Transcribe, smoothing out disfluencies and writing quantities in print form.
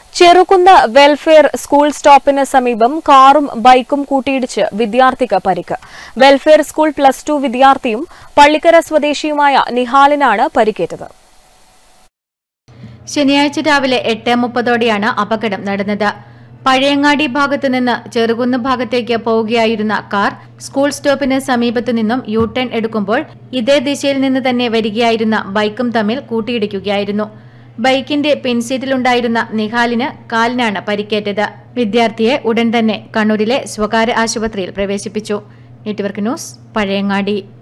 Cherukunnu welfare school സ്റ്റോപ്പിന് സമീപം കാറും ബൈക്കും കൂട്ടിയിടിച്ച് വിദ്യാർത്ഥിക്ക് പരിക്ക്. വെൽഫെയർ സ്കൂൾ +2 വിദ്യാർത്ഥിയും പള്ളിക്കര സ്വദേശിയുമായ നിഹാലിനാണ് പരിക്കേറ്റത്. ശനിയാഴ്ച രാവിലെ 8:30ഓടെയാണ് അപകടം നടന്നത്. പഴയങ്ങാടി ഭാഗത്തു നിന്ന് ചെറുകുന്ന് ഭാഗത്തേക്ക് പോവുകയായിരുന്ന കാർ സ്കൂൾ സ്റ്റോപ്പിന് സമീപത്തു നിന്നും യു-ടേൺ എടുക്കുമ്പോൾ ഇതേ ദിശയിൽ നിന്ന് തന്നെ വരികയായിരുന്ന ബൈക്കും തമ്മിൽ കൂട്ടിയിടിക്കുകയായിരുന്നു. ബൈക്കിന്റെ പിൻസീറ്റിലുണ്ടായിരുന്ന നിഹാലിന് കാലിനാണ് പരിക്കേറ്റത്. വിദ്യാർത്ഥിയെ ഉടൻ തന്നെ കണ്ണൂരിലെ സ്വകാര്യ ആശുപത്രിയിൽ പ്രവേശിപ്പിച്ചു. Network news, Pazhayangadi.